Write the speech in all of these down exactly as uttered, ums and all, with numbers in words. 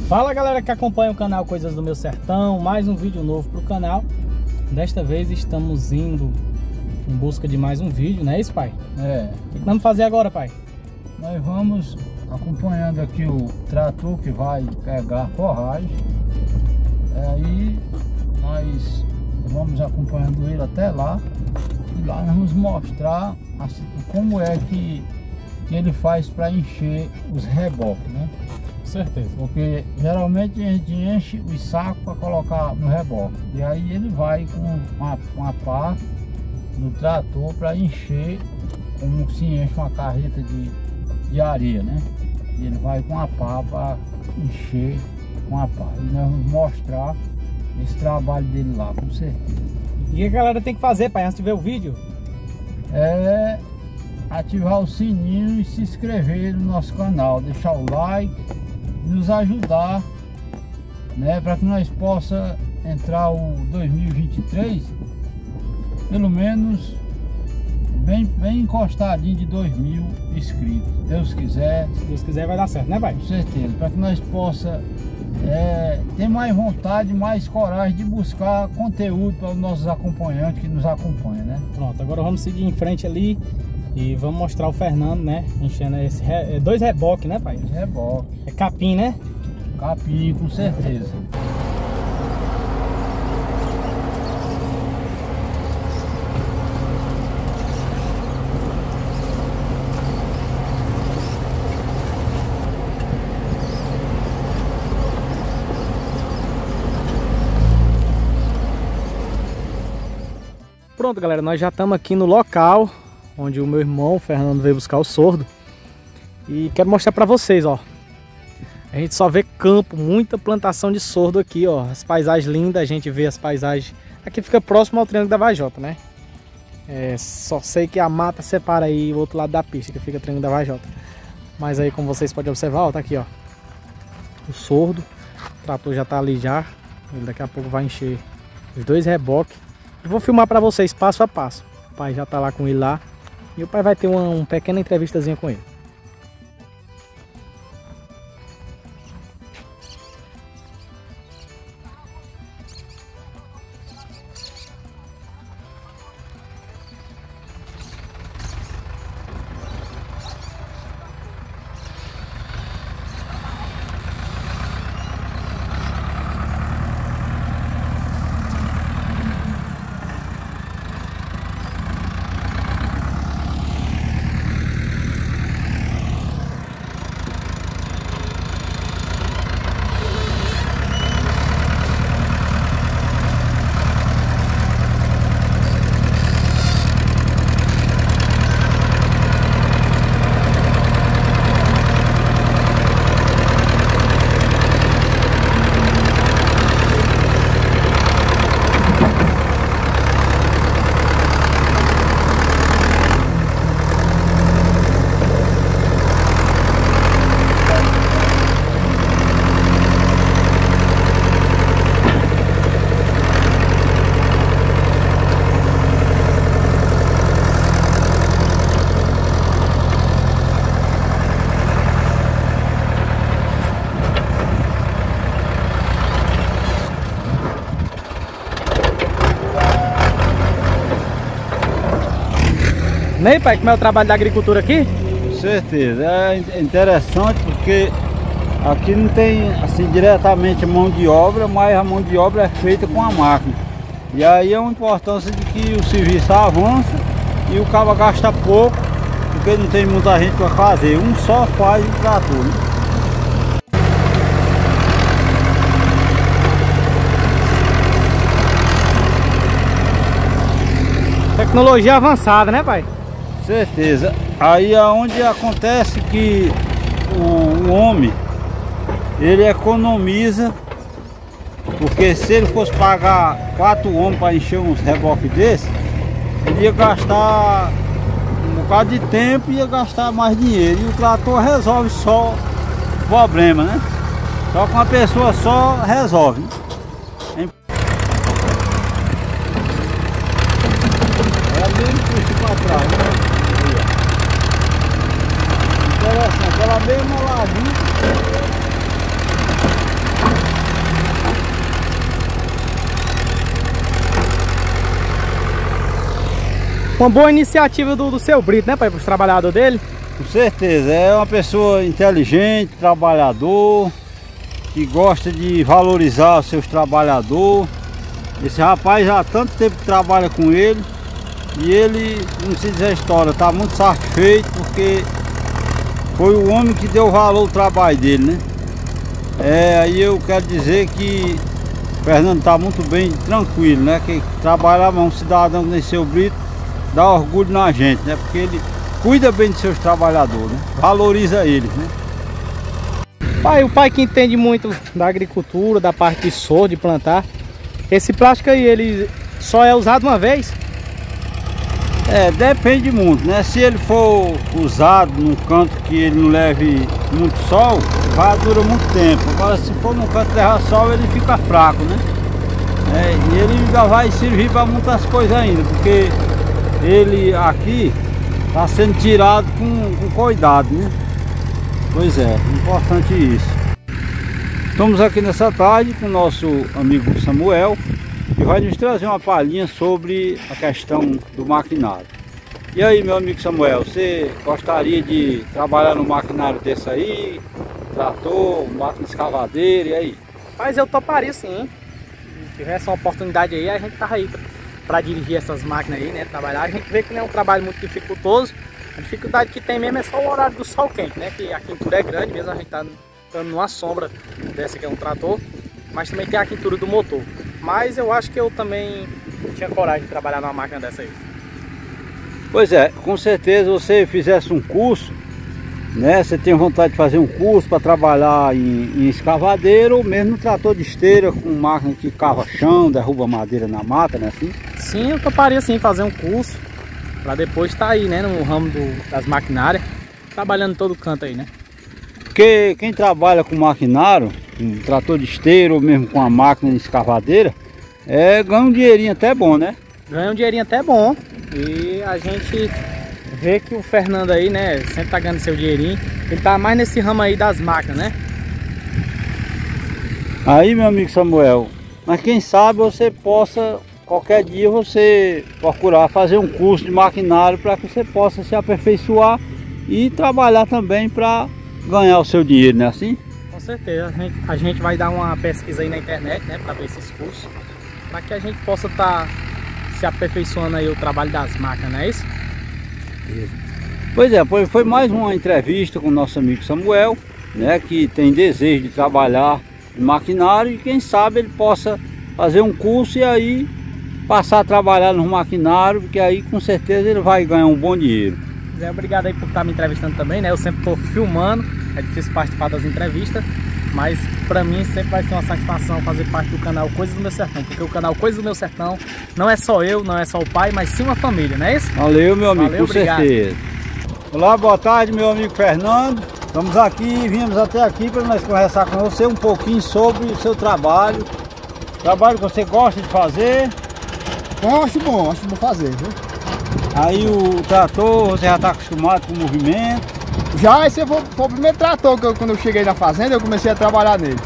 Fala galera que acompanha o canal Coisas do Meu Sertão, mais um vídeo novo pro canal. Desta vez estamos indo em busca de mais um vídeo, não é isso, pai? É. O que vamos fazer agora, pai? Nós vamos acompanhando aqui o trator que vai pegar forragem. Aí nós vamos acompanhando ele até lá. E lá nós vamos mostrar assim, como é que, que ele faz para encher os reboques, né? Com certeza. Porque geralmente a gente enche os sacos para colocar no reboque. E aí ele vai com uma, uma pá no trator para encher, como se enche uma carreta de, de areia, né? E ele vai com a pá para encher com a pá. E nós vamos mostrar esse trabalho dele lá, com certeza. E o que a galera tem que fazer, pai, antes de ver o vídeo? É ativar o sininho e se inscrever no nosso canal, deixar o like, nos ajudar, né, para que nós possa entrar o dois mil e vinte e três pelo menos bem, bem encostadinho de dois mil inscritos. Deus quiser, Se Deus quiser vai dar certo, né, pai? com certeza, para que nós possa é, ter mais vontade, mais coragem de buscar conteúdo para os nossos acompanhantes que nos acompanham, né? Pronto, agora vamos seguir em frente ali e vamos mostrar o Fernando, né, enchendo esse re... dois reboques, né, pai? Reboque, É capim, né? capim, com certeza. Pronto, galera, nós já estamos aqui no local onde o meu irmão, o Fernando, veio buscar o sordo. E quero mostrar para vocês, ó. A gente só vê campo, muita plantação de sordo aqui, ó. As paisagens lindas, a gente vê as paisagens. Aqui fica próximo ao Triângulo da Vajota, né? É, só sei que a mata separa aí o outro lado da pista, que fica o Triângulo da Vajota. Mas aí, como vocês podem observar, ó, tá aqui, ó. O sordo. O trator já tá ali já. Ele daqui a pouco vai encher os dois reboques. Eu vou filmar para vocês passo a passo. O pai já tá lá com ele lá. E o pai vai ter uma, uma pequena entrevistazinha com ele. Nem, pai, como é o trabalho da agricultura aqui? Com certeza, é interessante porque aqui não tem assim diretamente mão de obra, mas a mão de obra é feita com a máquina. E aí é uma importância de que o serviço avança e o cabo gasta pouco, porque não tem muita gente para fazer, um só faz o trator, né? Tecnologia avançada, né, pai? Certeza. Aí é onde acontece que o, o homem ele economiza, porque se ele fosse pagar quatro homens para encher uns reboques desses, ele ia gastar um bocado de tempo e ia gastar mais dinheiro. E o trator resolve só o problema, né? Só com uma pessoa só resolve, né? É mesmo puxa para trás, né? Interessante, ela mesmo ladinho. Uma boa iniciativa do, do seu Brito, né, pai, para os trabalhadores dele? Com certeza, é uma pessoa inteligente, trabalhador, que gosta de valorizar os seus trabalhadores. Esse rapaz já há tanto tempo que trabalha com ele e ele, não se diz a história, está muito satisfeito porque foi o homem que deu valor ao trabalho dele, né? É, aí eu quero dizer que o Fernando está muito bem, tranquilo, né? Que trabalhar com um cidadão como seu Brito dá orgulho na gente, né? Porque ele cuida bem de seus trabalhadores, né? Valoriza eles, né? Pai, o pai que entende muito da agricultura, da parte de sorgo, de plantar, esse plástico aí, ele só é usado uma vez? É, depende muito, né? Se ele for usado num canto que ele não leve muito sol, vai dura muito tempo. Agora, se for num canto que leva sol, ele fica fraco, né? É, e ele ainda vai servir para muitas coisas ainda, porque ele aqui está sendo tirado com, com cuidado, né? Pois é, importante isso. Estamos aqui nessa tarde com o nosso amigo Samuel, que vai nos trazer uma palhinha sobre a questão do maquinário. E aí, meu amigo Samuel, você gostaria de trabalhar no maquinário desse aí? Trator, máquina escavadeira, e aí? Mas eu toparia sim, hein? Se tivesse uma oportunidade aí, a gente tava aí para dirigir essas máquinas aí, né? Trabalhar, a gente vê que não é um trabalho muito dificultoso. A dificuldade que tem mesmo é só o horário do sol quente, né? Que a quintura é grande, mesmo a gente tá estando numa sombra dessa que é um trator, mas também tem a quintura do motor. Mas eu acho que eu também tinha coragem de trabalhar numa máquina dessa aí. Pois é, com certeza você fizesse um curso, né? Você tem vontade de fazer um curso para trabalhar em, em escavadeira ou mesmo no trator de esteira com máquina que cava chão, derruba madeira na mata, né? Assim? Sim, eu toparia sim fazer um curso para depois estar aí, né? No ramo do, das maquinárias, trabalhando em todo canto aí, né? Porque quem trabalha com maquinário, com trator de esteira ou mesmo com a máquina de escavadeira, é, ganha um dinheirinho até bom, né? Ganha um dinheirinho até bom. E a gente vê que o Fernando aí, né, sempre tá ganhando seu dinheirinho. Ele tá mais nesse ramo aí das máquinas, né? Aí, meu amigo Samuel, mas quem sabe você possa, qualquer dia você procurar fazer um curso de maquinário para que você possa se aperfeiçoar e trabalhar também para ganhar o seu dinheiro, não é assim? Com certeza, a gente, a gente vai dar uma pesquisa aí na internet, né, para ver esses cursos, para que a gente possa estar tá se aperfeiçoando aí o trabalho das máquinas, não é isso? Pois é, foi mais uma entrevista com o nosso amigo Samuel, né, que tem desejo de trabalhar em maquinário e quem sabe ele possa fazer um curso e aí passar a trabalhar no maquinário, porque aí com certeza ele vai ganhar um bom dinheiro. Zé, obrigado aí por estar me entrevistando também, né? Eu sempre estou filmando, é difícil participar das entrevistas, mas para mim sempre vai ser uma satisfação fazer parte do canal Coisas do Meu Sertão, porque o canal Coisas do Meu Sertão não é só eu, não é só o pai, mas sim uma família, não é isso? Valeu, meu amigo, Valeu, com obrigado. certeza. Olá, boa tarde, meu amigo Fernando. Estamos aqui, viemos até aqui para nós conversar com você um pouquinho sobre o seu trabalho. Trabalho que você gosta de fazer. Eu acho bom, acho bom fazer, viu? Aí o trator, você já está acostumado com o movimento? Já, esse foi, foi o primeiro trator que eu, quando eu cheguei na fazenda, eu comecei a trabalhar nele.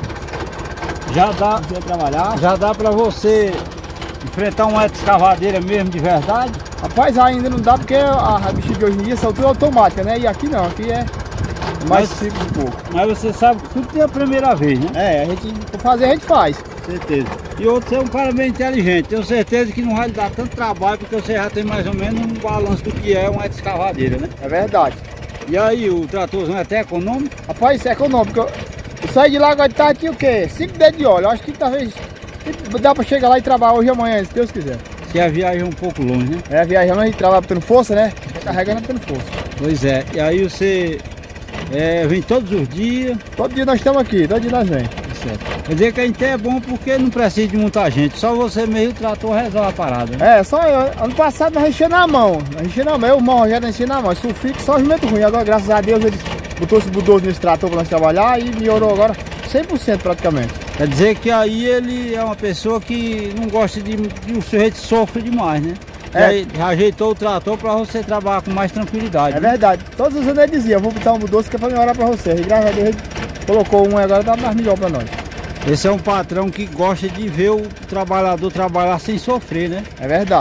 Já dá, Comecei a trabalhar. já dá para você enfrentar uma escavadeira mesmo de verdade? Rapaz, ainda não dá porque a, a bicha de hoje em dia são tudo automática, né? E aqui não, aqui é mais Mas- simples um pouco. Mas você sabe que tudo tem a primeira vez, né? É, a gente, pra fazer a gente faz. Certeza. E outro, você é um cara bem inteligente. Tenho certeza que não vai lhe dar tanto trabalho, porque você já tem mais ou menos um balanço do que é uma escavadeira, né? É verdade. E aí, o tratorzão é até econômico? Rapaz, isso é econômico. Eu, eu saí de lá agora de tarde, tinha o quê? Cinco dedos de óleo. Eu acho que talvez dá pra chegar lá e trabalhar hoje e amanhã, se Deus quiser. Se a viagem é um pouco longe, né? É, viajando, a gente trabalha tendo força, né? Carregando tendo força. Pois é. E aí você é, vem todos os dias. Todo dia nós estamos aqui, todo dia nós vem. Certo. Quer dizer que a gente é bom porque não precisa de muita gente. Só você mesmo, o trator resolve a parada, né? É, só eu. Ano passado nós enchemos na mão. Nós enchemos na mão. Eu, o irmão Rogério, nós enchemos na mão. Sulfite, só jumento ruim. Agora, graças a Deus, ele botou esse budoso nesse trator para nós trabalhar e melhorou agora cem por cento praticamente. Quer dizer que aí ele é uma pessoa que não gosta de que o sujeito sofre demais, né? É. Aí ajeitou o trator para você trabalhar com mais tranquilidade. É né? verdade. Todos os anos ele dizia, eu vou botar um budoso que é para melhorar para você. E graças a Deus ele colocou um e agora tá mais melhor para nós. Esse é um patrão que gosta de ver o trabalhador trabalhar sem sofrer, né? É verdade.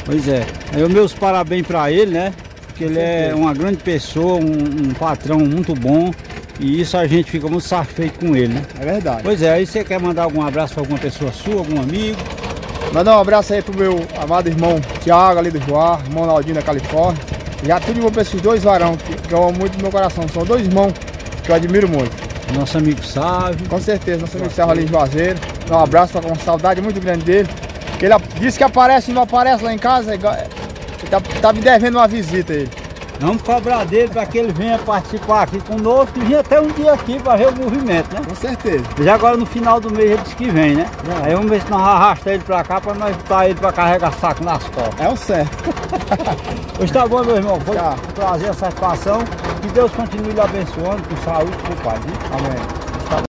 Pois é. Aí os meus parabéns para ele, né? Porque ele é uma grande pessoa, um, um patrão muito bom. E isso a gente fica muito satisfeito com ele, né? É verdade. Pois é, aí você quer mandar algum abraço para alguma pessoa sua, algum amigo? Mandar um abraço aí pro meu amado irmão Thiago ali do Joá, irmão Naldinho da Califórnia. Já tudo de bom pra esses dois varão que, que eu amo muito no meu coração. São dois irmãos que eu admiro muito. Nosso amigo Sávio. Com certeza, nosso amigo Sávio ali em Juazeiro. Dá um abraço, tô com uma saudade muito grande dele. Ele disse que aparece e não aparece lá em casa. Ele tá, tá me devendo uma visita aí. Vamos cobrar dele para que ele venha participar aqui conosco e venha até um dia aqui para ver o movimento, né? Com certeza. Já agora no final do mês ele disse que vem, né? É. Aí vamos ver se nós arrastamos ele para cá para nós botar ele para carregar saco nas costas. É o certo. Pois tá bom, meu irmão. Foi um prazer, a satisfação. Que Deus continue lhe abençoando com saúde e com paz, né? Amém.